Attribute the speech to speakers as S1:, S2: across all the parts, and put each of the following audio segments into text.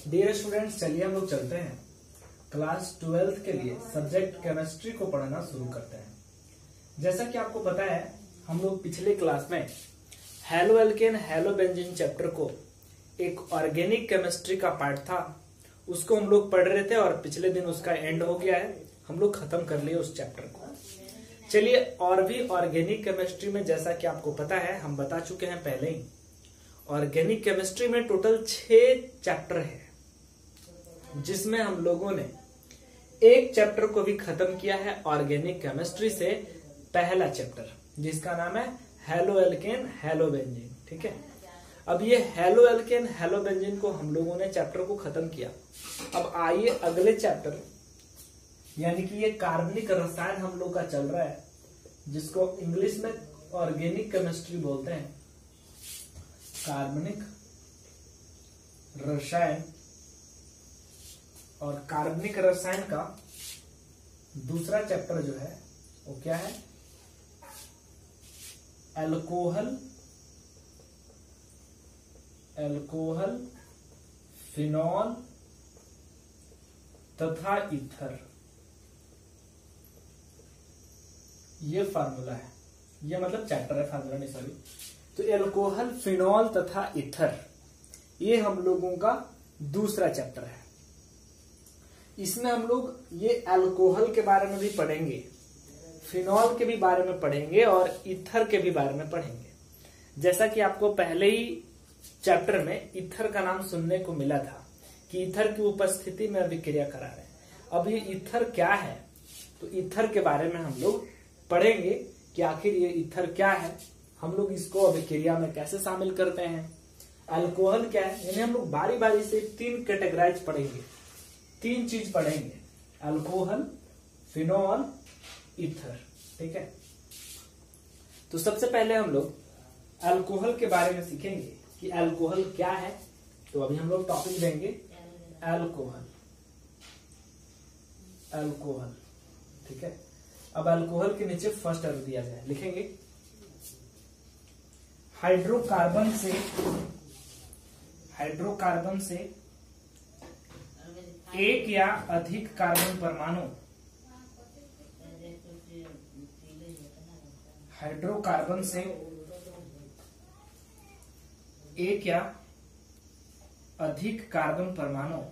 S1: Dear students, चलिए हम लोग चलते हैं क्लास 12th के लिए सब्जेक्ट केमिस्ट्री को पढ़ना शुरू करते हैं। जैसा कि आपको पता है, हम लोग पिछले क्लास में haloalkane halobenzene chapter को एक ऑर्गेनिक केमिस्ट्री का पार्ट था, उसको हम लोग पढ़ रहे थे और पिछले दिन उसका एंड हो गया है। हम लोग खत्म कर लिए उस चैप्टर को। चलिए, और भी ऑर्गेनिक केमिस्ट्री में जैसा कि आपको पता है, हम बता चुके हैं पहले ही, ऑर्गेनिक केमिस्ट्री में टोटल 6 चैप्टर है, जिसमें हम लोगों ने एक चैप्टर को भी खत्म किया है ऑर्गेनिक केमिस्ट्री से, पहला चैप्टर जिसका नाम है हैलो एल्केन हैलो बेंजीन। ठीक है, अब ये हैलो एल्केन हैलो बेंजीन को हम लोगों ने चैप्टर को खत्म किया। अब आइए अगले चैप्टर, यानी कि ये कार्बनिक रसायन हम लोग का चल रहा है, जिसको इंग्लिश में ऑर्गेनिक केमिस्ट्री बोलते हैं। कार्बनिक रसायन, और कार्बनिक रसायन का दूसरा चैप्टर जो है वो क्या है? अल्कोहल, अल्कोहल, फिनॉल तथा ईथर। ये फार्मूला है, ये मतलब चैप्टर है, फार्मूला नहीं सॉरी। तो अल्कोहल, फिनॉल तथा ईथर, ये हम लोगों का दूसरा चैप्टर है। इसमें हम लोग ये अल्कोहल के बारे में भी पढ़ेंगे, फिनॉल के भी बारे में पढ़ेंगे और ईथर के भी बारे में पढ़ेंगे। जैसा कि आपको पहले ही चैप्टर में ईथर का नाम सुनने को मिला था कि ईथर की उपस्थिति में अभिक्रिया करा रहे हैं। अब ये ईथर क्या है, तो ईथर के बारे में हम लोग पढ़ेंगे कि आखिर ये ईथर क्या है, हम लोग इसको अभिक्रिया में कैसे शामिल करते हैं, अल्कोहल क्या है। यानी हम लोग बारी बारी से 3 कैटेगराइज पढ़ेंगे, 3 चीज पढ़ेंगे, अल्कोहल, फिनॉल, ईथर। ठीक है, तो सबसे पहले हम लोग अल्कोहल के बारे में सीखेंगे कि अल्कोहल क्या है। तो अभी हम लोग टॉपिक देंगे अल्कोहल, अल्कोहल। ठीक है, अब अल्कोहल के नीचे फर्स्ट अर्थ दिया जाए, लिखेंगे हाइड्रोकार्बन से एक या अधिक कार्बन परमाणु, हाइड्रोकार्बन से एक या अधिक कार्बन परमाणु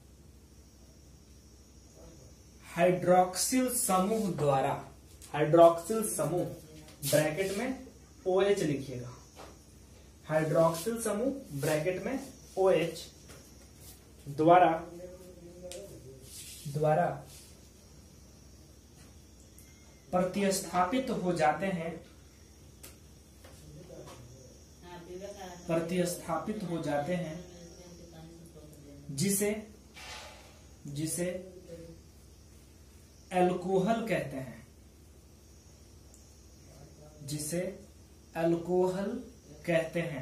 S1: हाइड्रोक्सिल समूह द्वारा, हाइड्रोक्सिल समूह ब्रैकेट में OH लिखिएगा, हाइड्रोक्सिल समूह ब्रैकेट में OH द्वारा प्रतिस्थापित हो जाते हैं, प्रतिस्थापित हो जाते हैं, जिसे अल्कोहल कहते हैं, जिसे अल्कोहल कहते हैं।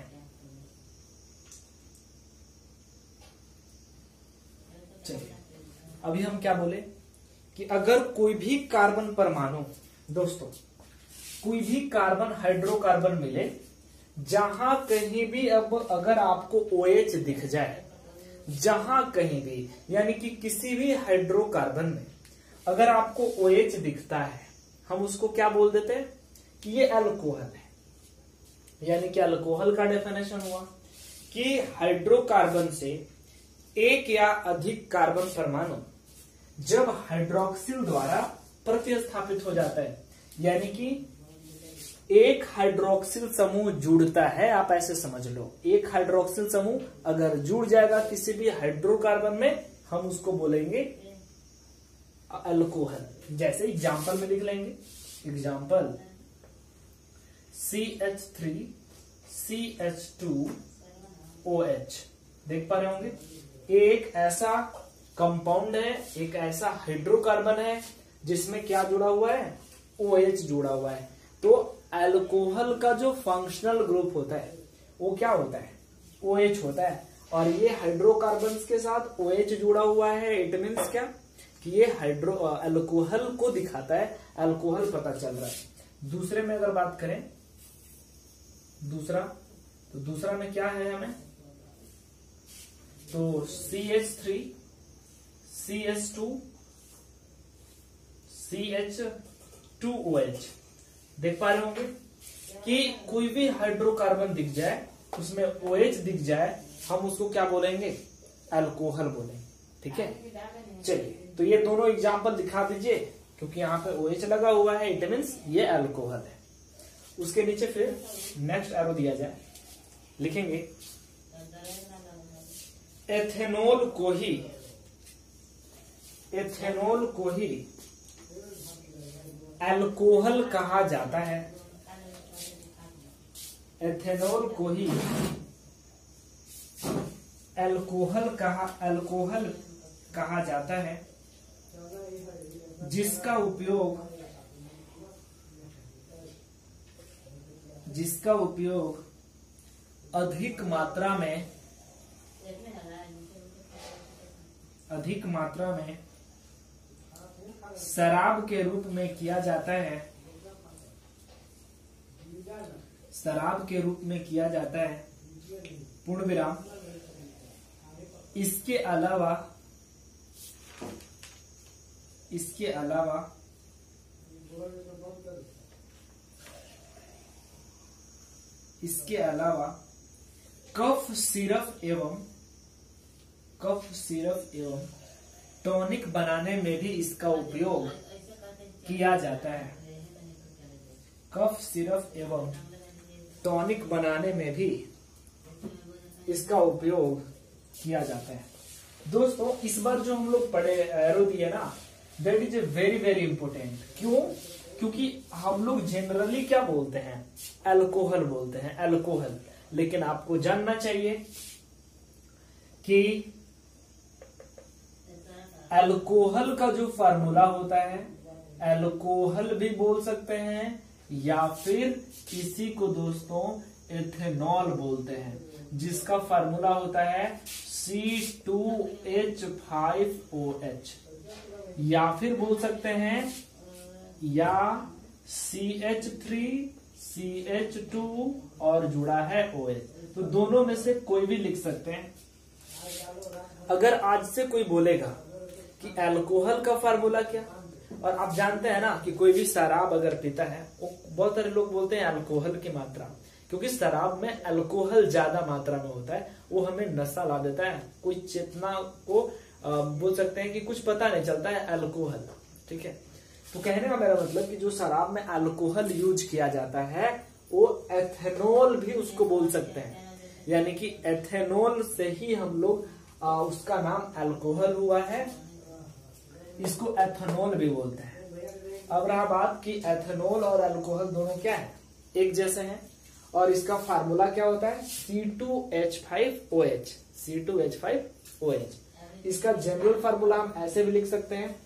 S1: चलिए, अभी हम क्या बोले कि अगर कोई भी कार्बन परमाणु, दोस्तों कोई भी कार्बन हाइड्रोकार्बन मिले, जहां कहीं भी, अब अगर आपको OH दिख जाए, जहां कहीं भी, यानी कि किसी भी हाइड्रोकार्बन में अगर आपको OH दिखता है, हम उसको क्या बोल देते हैं कि ये अल्कोहल है। यानी कि अल्कोहल का डेफिनेशन हुआ कि हाइड्रोकार्बन से एक या अधिक कार्बन परमाणु जब हाइड्रोक्सिल द्वारा प्रतिस्थापित हो जाता है, यानी कि एक हाइड्रोक्सिल समूह जुड़ता है, आप ऐसे समझ लो, एक हाइड्रोक्सिल समूह अगर जुड़ जाएगा किसी भी हाइड्रोकार्बन में, हम उसको बोलेंगे अल्कोहल। जैसे एग्जांपल में लिख लेंगे, एग्जांपल CH3 CH2 OH, देख पा रहे होंगे। एक ऐसा कंपाउंड है, एक ऐसा हाइड्रोकार्बन है जिसमें क्या जुड़ा हुआ है? OH जुड़ा हुआ है। तो अल्कोहल का जो फंक्शनल ग्रुप होता है वो क्या होता है? OH होता है। और ये हाइड्रोकार्बन के साथ OH जुड़ा हुआ है, इट मीन्स क्या कि ये अल्कोहल को दिखाता है, अल्कोहल पता चल रहा है। दूसरे में अगर बात करें, दूसरा, तो दूसरा में क्या है हमें तो CH3 CH2 CH2OH। देख पा रहे होंगे कि कोई भी हाइड्रोकार्बन दिख जाए, उसमें OH दिख जाए, हम उसको क्या बोलेंगे? अल्कोहल बोलेंगे। ठीक है, चलिए तो ये दोनों एग्जाम्पल दिखा दीजिए, क्योंकि यहाँ पे OH लगा हुआ है, इट मीन्स ये अल्कोहल है। उसके नीचे फिर नेक्स्ट एरो दिया जाए, लिखेंगे एथेनॉल को ही अल्कोहल कहा जाता है। एथेनॉल को ही अल्कोहल कहा जाता है, जिसका उपयोग अधिक मात्रा में शराब के रूप में किया जाता है। पूर्ण विराम। इसके अलावा कफ सिरप एवं टॉनिक बनाने में भी इसका उपयोग किया जाता है। कफ सिरप एवं टॉनिक बनाने में भी इसका उपयोग किया जाता है। दोस्तों इस बार जो हम लोग पढ़े एरो दिए ना, that is a very very important. क्यों? क्योंकि हम लोग जनरली क्या बोलते हैं? अल्कोहल बोलते हैं, अल्कोहल। लेकिन आपको जानना चाहिए कि अल्कोहल का जो फार्मूला होता है, अल्कोहल भी बोल सकते हैं या फिर इसी को दोस्तों एथेनॉल बोलते हैं, जिसका फार्मूला होता है C2H5OH, या फिर बोल सकते हैं या CH3CH2 और जुड़ा है OH। तो दोनों में से कोई भी लिख सकते हैं। अगर आज से कोई बोलेगा कि अल्कोहल का फार्मूला क्या, और आप जानते हैं ना कि कोई भी शराब अगर पीता है, वो बहुत सारे लोग बोलते हैं अल्कोहल की मात्रा, क्योंकि शराब में अल्कोहल ज्यादा मात्रा में होता है, वो हमें नशा ला देता है, कोई चेतना को बोल सकते हैं कि कुछ पता नहीं चलता है अल्कोहल। ठीक है, तो कहने का मेरा मतलब कि जो शराब में अल्कोहल यूज किया जाता है वो एथेनॉल भी उसको बोल सकते हैं, यानी कि एथेनॉल से ही हम लोग उसका नाम अल्कोहल हुआ है, इसको एथेनॉल भी बोलते हैं। अब रहा बात कि एथेनॉल और अल्कोहल दोनों क्या है? एक जैसे हैं, और इसका फार्मूला क्या होता है? C2H5OH। C2H5OH। इसका जनरल फार्मूला हम ऐसे भी लिख सकते हैं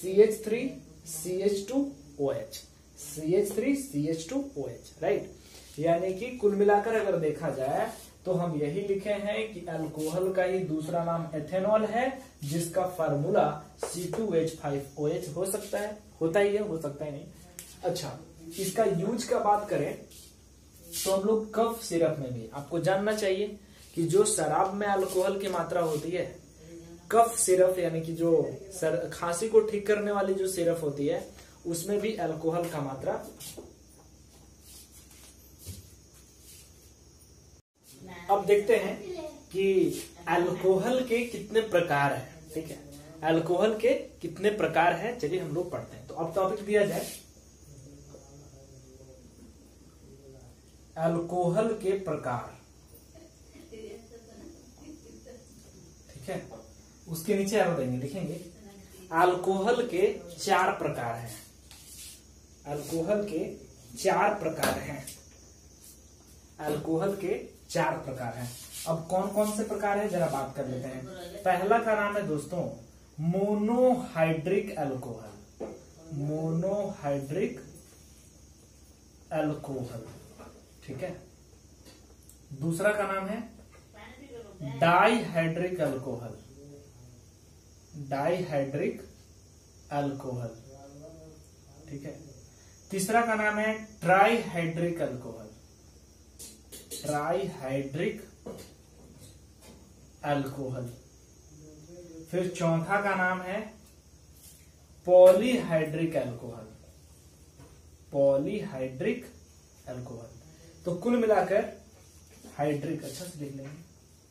S1: CH3CH2OH। CH3CH2OH, right. यानी कि कुल मिलाकर अगर देखा जाए तो हम यही लिखे हैं कि अल्कोहल का ही दूसरा नाम एथेनॉल है, जिसका फार्मूला C2H5OH हो सकता है, होता ही है, हो सकता है नहीं। अच्छा, इसका यूज का बात करें तो हम लोग कफ सिरप में भी, आपको जानना चाहिए कि जो शराब में अल्कोहल की मात्रा होती है, कफ सिरप यानी कि जो खांसी को ठीक करने वाली जो सिरप होती है, उसमें भी अल्कोहल का मात्रा। अब देखते हैं कि अल्कोहल के कितने प्रकार हैं। ठीक है, अल्कोहल के कितने प्रकार हैं, चलिए हम लोग पढ़ते हैं। तो अब टॉपिक दिया जाए अल्कोहल के प्रकार। ठीक है, उसके नीचे एरो देंगे, लिखेंगे अल्कोहल के 4 प्रकार हैं। अल्कोहल के 4 प्रकार हैं। अल्कोहल के 4 प्रकार हैं। अब कौन कौन से प्रकार है जरा बात कर लेते हैं। पहला का नाम है दोस्तों मोनोहाइड्रिक अल्कोहल। मोनोहाइड्रिक अल्कोहल, ठीक है। दूसरा का नाम है डाइहाइड्रिक अल्कोहल। डाइहाइड्रिक अल्कोहल, ठीक है। तीसरा का नाम है ट्राइहाइड्रिक अल्कोहल। Trihydric alcohol. फिर चौथा का नाम है पॉलीहाइड्रिक अल्कोहल। Polyhydric alcohol. तो कुल मिलाकर हाइड्रिक, अच्छा से देख लेंगे,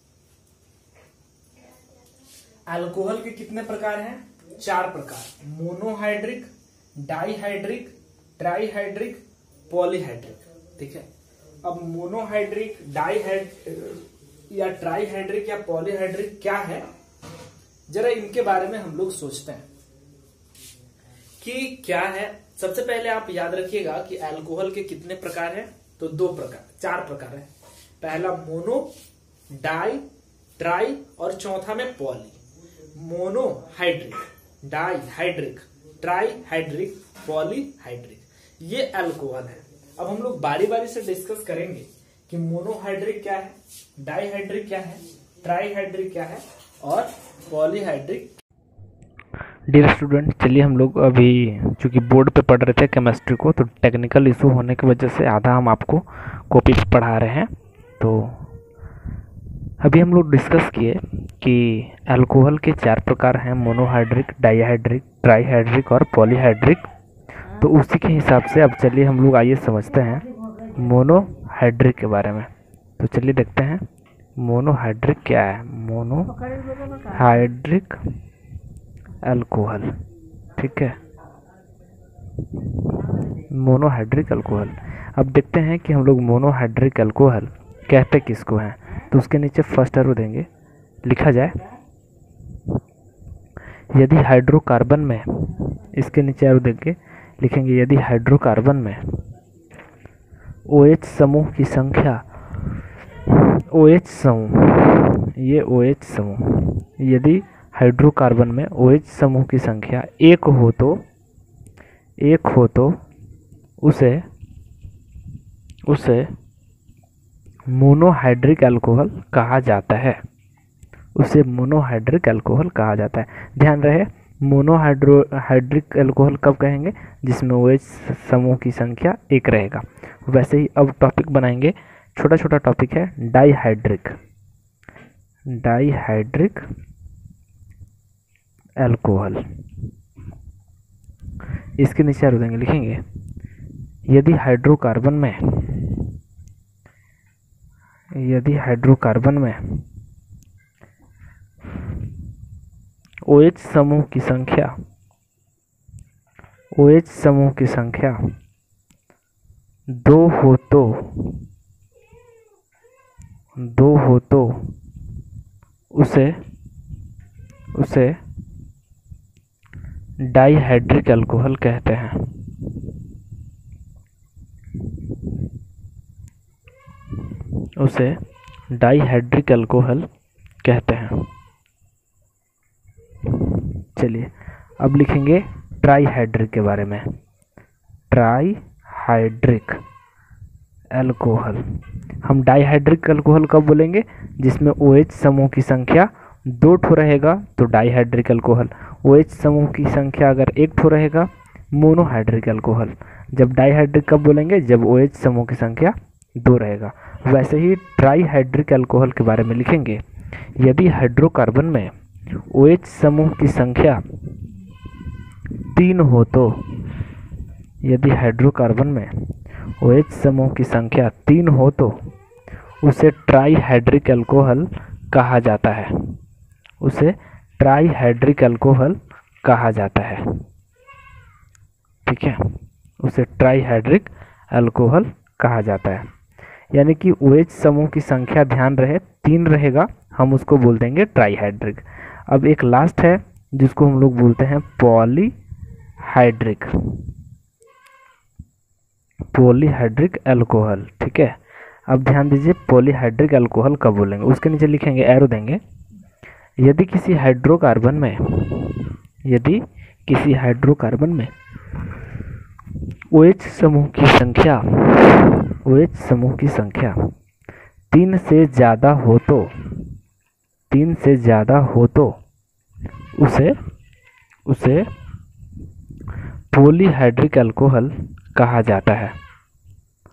S1: अल्कोहल के कितने प्रकार हैं? 4 प्रकार। Monohydric, dihydric, trihydric, polyhydric. ठीक है। अब मोनोहाइड्रिक, डाईहाइड्रिक या ट्राईहाइड्रिक या पॉलीहाइड्रिक क्या है, जरा इनके बारे में हम लोग सोचते हैं कि क्या है। सबसे पहले आप याद रखिएगा कि अल्कोहल के कितने प्रकार हैं? तो 4 प्रकार है। पहला मोनो, डाई, ट्राई और चौथा में poly. Monohydric, dihydric, trihydric, polyhydric, ये अल्कोहल है। अब हम लोग बारी बारी से डिस्कस करेंगे कि मोनोहाइड्रिक क्या है, डाईहाइड्रिक क्या है, ट्राईहाइड्रिक क्या है और पॉलीहाइड्रिक।
S2: डियर स्टूडेंट, चलिए हम लोग अभी चूंकि बोर्ड पे पढ़ रहे थे केमिस्ट्री को, तो टेक्निकल इशू होने की वजह से आधा हम आपको कॉपी पे पढ़ा रहे हैं। तो अभी हम लोग डिस्कस किए कि अल्कोहल के 4 प्रकार हैं, मोनोहाइड्रिक, डाईहाइड्रिक, ट्राईहाइड्रिक और पॉलीहाइड्रिक। तो उसी के हिसाब से अब चलिए हम लोग आइए समझते हैं मोनोहाइड्रिक के बारे में। तो चलिए देखते हैं मोनोहाइड्रिक क्या है। मोनोहाइड्रिक अल्कोहल, ठीक है, मोनोहाइड्रिक अल्कोहल। अब देखते हैं कि हम लोग मोनोहाइड्रिक अल्कोहल कहते किसको हैं। तो उसके नीचे फर्स्ट एरो देंगे, लिखा जाए यदि हाइड्रोकार्बन में, इसके नीचे एरो देंगे, लिखेंगे यदि हाइड्रोकार्बन में OH समूह की संख्या, OH समूह, ये OH समूह, यदि हाइड्रोकार्बन में OH समूह की संख्या एक हो तो उसे मोनोहाइड्रिक अल्कोहल कहा जाता है। उसे मोनोहाइड्रिक अल्कोहल कहा जाता है। ध्यान रहे, मोनोहाइड्रिक अल्कोहल कब कहेंगे? जिसमें OH समूह की संख्या एक रहेगा। वैसे ही अब टॉपिक बनाएंगे, छोटा छोटा टॉपिक है, डाईहाइड्रिक अल्कोहल। इसके नीचे आरो देंगे, लिखेंगे यदि हाइड्रोकार्बन में OH समूह की संख्या 2 हो तो उसे डाईहाइड्रिक अल्कोहल कहते हैं। उसे डाईहाइड्रिक अल्कोहल कहते हैं। चलिए अब लिखेंगे ट्राईहाइड्रिक के बारे में। ट्राईहाइड्रिक अल्कोहल, हम डाईहाइड्रिक अल्कोहल कब बोलेंगे? जिसमें OH समूह की संख्या 2 ठो रहेगा तो डाईहाइड्रिक अल्कोहल। OH समूह की संख्या अगर 1 ठो रहेगा, मोनोहाइड्रिक अल्कोहल। जब डाईहाइड्रिक कब बोलेंगे? जब OH समूह की संख्या 2 रहेगा। वैसे ही ट्राईहाइड्रिक अल्कोहल के बारे में लिखेंगे यदि हाइड्रोकार्बन में OH समूह की संख्या 3 हो तो, यदि हाइड्रोकार्बन में OH समूह की संख्या 3 हो तो उसे ट्राईहाइड्रिक अल्कोहल कहा जाता है। उसे ट्राईहाइड्रिक अल्कोहल कहा जाता है। ठीक है, उसे ट्राईहाइड्रिक अल्कोहल कहा जाता है। यानी कि OH समूह की संख्या, ध्यान रहे, 3 रहेगा, हम उसको बोल देंगे ट्राईहाइड्रिक। अब एक लास्ट है जिसको हम लोग बोलते हैं पॉलीहाइड्रिक अल्कोहल। ठीक है, अब ध्यान दीजिए पॉलीहाइड्रिक अल्कोहल कब बोलेंगे। उसके नीचे लिखेंगे, एरो देंगे, यदि किसी हाइड्रोकार्बन में OH समूह की संख्या 3 से ज़्यादा हो तो उसे पॉलीहाइड्रिक अल्कोहल कहा जाता है।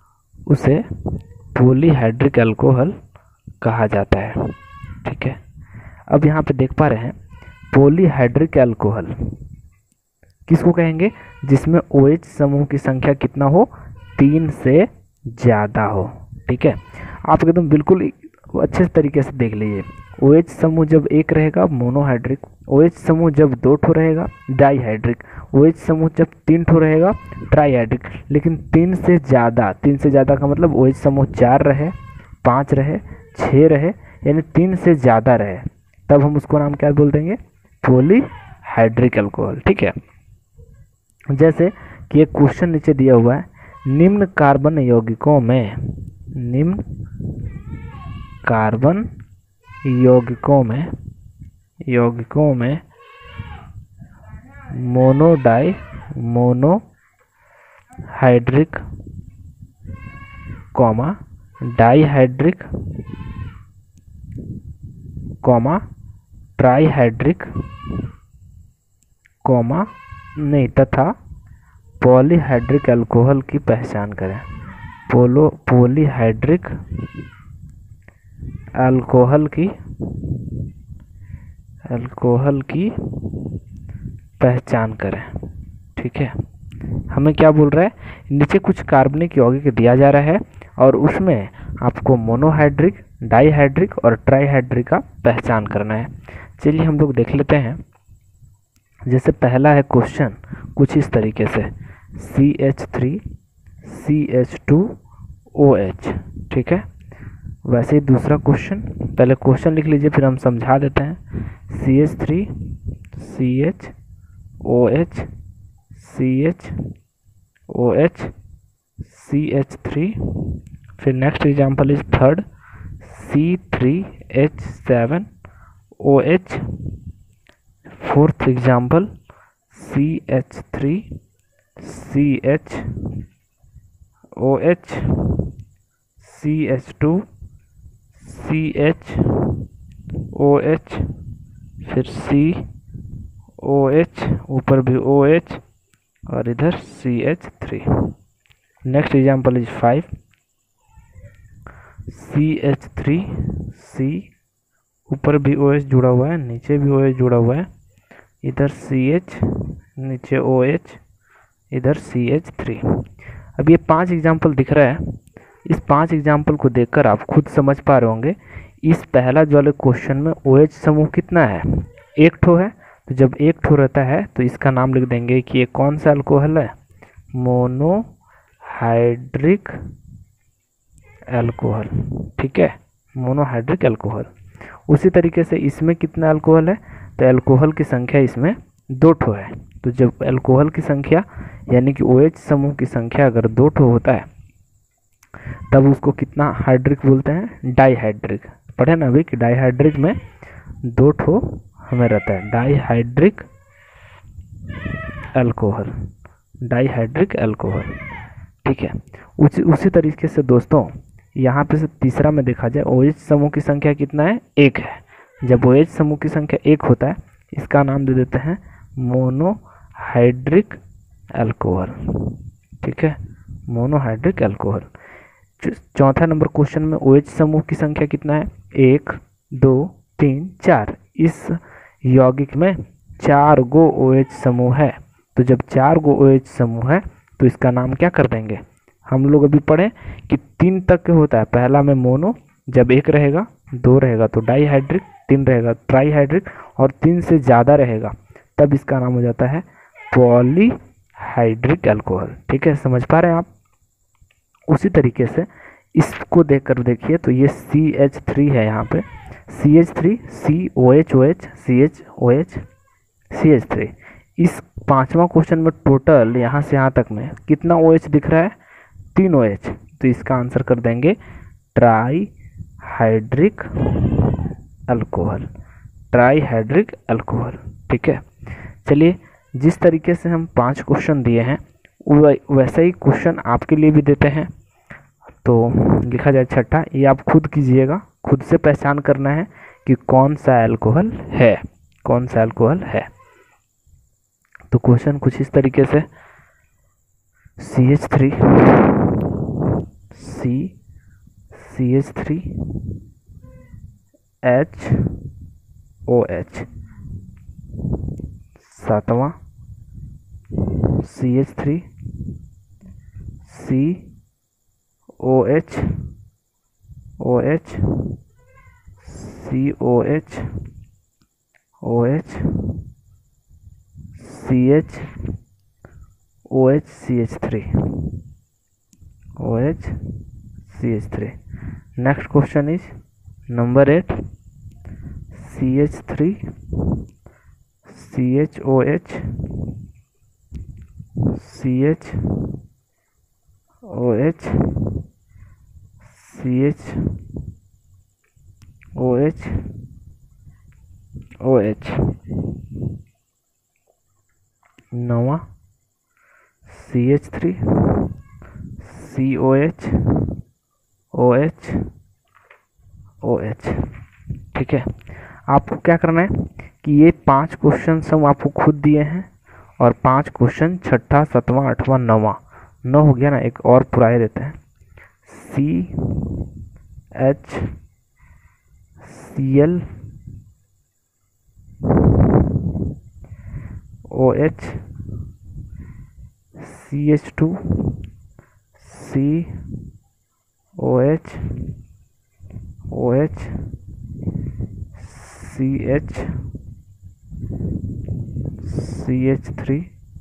S2: उसे पॉलीहाइड्रिक अल्कोहल कहा जाता है। ठीक है, अब यहाँ पे देख पा रहे हैं पॉलीहाइड्रिक अल्कोहल किसको कहेंगे, जिसमें OH समूह की संख्या कितना हो, 3 से ज़्यादा हो। ठीक है, आप एकदम बिल्कुल अच्छे तरीके से देख लीजिए। OH समूह जब एक रहेगा मोनोहाइड्रिक, OH समूह जब 2 ठो रहेगा डाईहाइड्रिक, OH समूह जब 3 ठो रहेगा ट्राईहाइड्रिक। लेकिन 3 से ज़्यादा का मतलब OH समूह 4 रहे, 5 रहे, 6 रहे, यानी 3 से ज़्यादा रहे, तब हम उसको नाम क्या बोल देंगे, पॉलीहाइड्रिक अल्कोहल। ठीक है, जैसे कि एक क्वेश्चन नीचे दिया हुआ है, निम्न कार्बन यौगिकों में मोनोहाइड्रिक डाईहाइड्रिक ट्राईहाइड्रिक तथा पॉलीहाइड्रिक अल्कोहल की पहचान करें। पॉलीहाइड्रिक अल्कोहल की पहचान करें। ठीक है, हमें क्या बोल रहा है, नीचे कुछ कार्बनिक यौगिक दिया जा रहा है और उसमें आपको मोनोहाइड्रिक, डाईहाइड्रिक और ट्राईहाइड्रिक का पहचान करना है। चलिए हम लोग देख लेते हैं। जैसे पहला है क्वेश्चन कुछ इस तरीके से, CH3 CH2OH। ठीक है, वैसे ही दूसरा क्वेश्चन, पहले क्वेश्चन लिख लीजिए फिर हम समझा देते हैं। CH3 CHOH CHOH CH3, फिर next example is third C3H7OH, fourth example CH3 CHOH CH2 CHOH, फिर COH, ऊपर भी OH और इधर CH3। Next example is 5 CH3C, ऊपर भी OH जुड़ा हुआ है, नीचे भी OH जुड़ा हुआ है, इधर CH, नीचे OH, इधर CH3। अब ये 5 एग्जाम्पल दिख रहा है। इस 5 एग्जाम्पल को देखकर आप खुद समझ पा रहे होंगे, इस पहला जो वाले क्वेश्चन में OH समूह कितना है, 1 ठो है। तो जब 1 ठो रहता है तो इसका नाम लिख देंगे कि ये कौन सा अल्कोहल है, मोनोहाइड्रिक अल्कोहल। ठीक है, मोनोहाइड्रिक अल्कोहल। उसी तरीके से इसमें कितना अल्कोहल है, तो अल्कोहल की संख्या इसमें 2 ठो है। तो जब अल्कोहल की संख्या यानी कि OH समूह की संख्या अगर 2 ठो होता है तब उसको कितना हाइड्रिक बोलते हैं, डाईहाइड्रिक। पढ़े ना अभी कि डाईहाइड्रिक में 2 ठो हमें रहता है, डाईहाइड्रिक अल्कोहल। ठीक है, उसी तरीके से दोस्तों यहाँ पे से तीसरा में देखा जाए, OH समूह की संख्या कितना है, 1 है। जब OH समूह की संख्या 1 होता है, इसका नाम दे देते हैं मोनोहाइड्रिक अल्कोहल। ठीक है, मोनोहाइड्रिक अल्कोहल। चौथा नंबर क्वेश्चन में OH समूह की संख्या कितना है, 1 2 3 4। इस यौगिक में 4 गो OH समूह है। तो जब 4 गो OH समूह है तो इसका नाम क्या कर देंगे, हम लोग अभी पढ़े कि 3 तक होता है। पहला में मोनो, जब 1 रहेगा, 2 रहेगा तो डाईहाइड्रिक, 3 रहेगा ट्राईहाइड्रिक और 3 से ज़्यादा रहेगा तब इसका नाम हो जाता है पॉलीहाइड्रिक अल्कोहल। ठीक है, समझ पा रहे हैं आप। उसी तरीके से इसको देखकर देखिए तो ये CH3 है, यहाँ पे CH3 COH CHOH CH3। इस 5वां क्वेश्चन में टोटल यहाँ से यहाँ तक में कितना OH दिख रहा है, 3 OH। तो इसका आंसर कर देंगे ट्राईहाइड्रिक अल्कोहल। ठीक है, चलिए जिस तरीके से हम 5 क्वेश्चन दिए हैं वैसा ही क्वेश्चन आपके लिए भी देते हैं। तो लिखा जाए छठा, ये आप खुद कीजिएगा, खुद से पहचान करना है कि कौन सा अल्कोहल है। तो क्वेश्चन कुछ इस तरीके से, CH3 CH3 OH, सातवां CH3 COH OH COH OH CH OH CH3 OH CH3. Next question is number 8 CH3 CHOH CHOH CHOH OH. नौवां CH3 COH OH OH. ठीक है, आपको क्या करना है कि ये 5 क्वेश्चन हम आपको खुद दिए हैं और 5 क्वेश्चन छठा, सातवां, आठवां, नौवां, 9 हो गया ना, एक और पुराए देते हैं CHCl OH CH2 COH OH CH CH3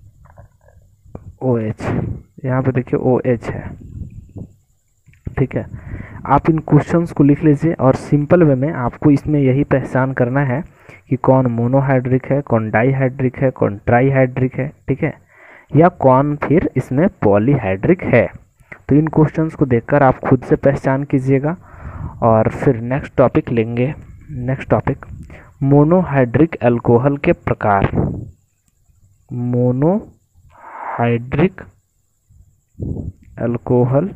S2: OH. यहाँ पे देखिए OH है. ठीक है, आप इन क्वेश्चंस को लिख लीजिए और सिंपल वे में आपको इसमें यही पहचान करना है कि कौन मोनोहाइड्रिक है, कौन डाईहाइड्रिक है, कौन ट्राईहाइड्रिक है. ठीक है, या कौन फिर इसमें पॉलीहाइड्रिक है. तो इन क्वेश्चंस को देखकर आप खुद से पहचान कीजिएगा और फिर नेक्स्ट टॉपिक लेंगे. नेक्स्ट टॉपिक मोनोहाइड्रिक अल्कोहल के प्रकार. मोनोहाइड्रिक अल्कोहल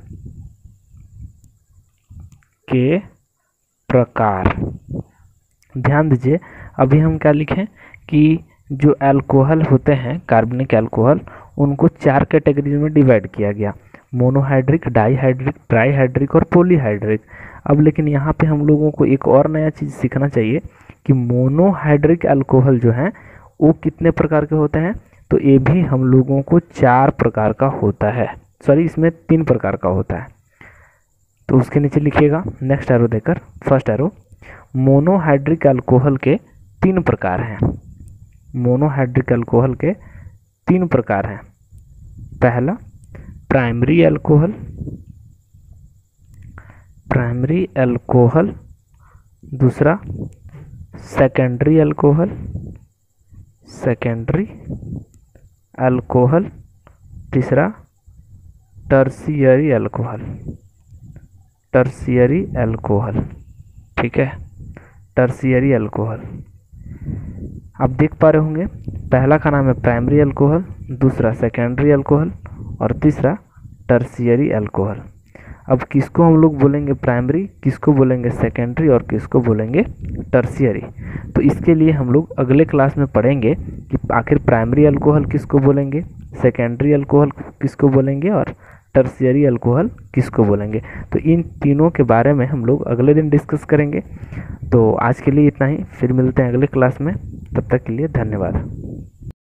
S2: के प्रकार. ध्यान दीजिए, अभी हम क्या लिखें कि जो अल्कोहल होते हैं कार्बनिक अल्कोहल, उनको 4 कैटेगरी में डिवाइड किया गया, मोनोहाइड्रिक, डाईहाइड्रिक, ट्राईहाइड्रिक और पॉलीहाइड्रिक. अब लेकिन यहाँ पे हम लोगों को एक और नया चीज़ सीखना चाहिए कि मोनोहाइड्रिक अल्कोहल जो है वो कितने प्रकार के होते हैं. तो ये भी हम लोगों को 4 प्रकार का होता है, सॉरी इसमें 3 प्रकार का होता है. तो उसके नीचे लिखिएगा नेक्स्ट एरो देकर. फर्स्ट एरो, मोनोहाइड्रिक अल्कोहल के 3 प्रकार हैं. मोनोहाइड्रिक अल्कोहल के 3 प्रकार हैं. पहला प्राइमरी अल्कोहल, प्राइमरी अल्कोहल. दूसरा सेकेंडरी अल्कोहल, सेकेंडरी अल्कोहल. तीसरा टर्शियरी अल्कोहल, टर्शियरी अल्कोहल. ठीक है, टर्शियरी अल्कोहल. आप देख पा रहे होंगे, पहला का नाम है प्राइमरी अल्कोहल, दूसरा सेकेंडरी अल्कोहल और तीसरा टर्शियरी अल्कोहल. अब किसको हम लोग बोलेंगे प्राइमरी, किसको बोलेंगे सेकेंडरी और किसको बोलेंगे टर्शियरी. तो इसके लिए हम लोग अगले क्लास में पढ़ेंगे कि आखिर प्राइमरी अल्कोहल किसको बोलेंगे, सेकेंडरी अल्कोहल किसको बोलेंगे और टर्शियरी अल्कोहल किसको बोलेंगे. तो इन तीनों के बारे में हम लोग अगले दिन डिस्कस करेंगे. तो आज के लिए इतना ही, फिर मिलते हैं अगले क्लास में. तब तक के लिए धन्यवाद.